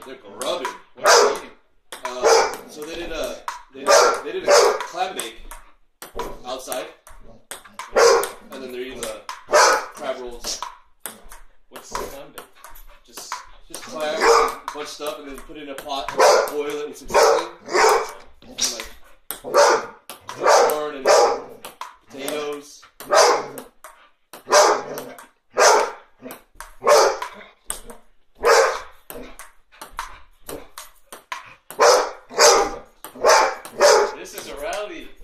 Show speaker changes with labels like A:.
A: They're grubbing. What are they eating? So they did a clam bake outside, and then they're eating the crab rolls.
B: What's clam bake?
A: Just clams and a bunch of stuff, and then put it in a pot, boil it with some seasoning, and like corn and potatoes.
B: This is a rally.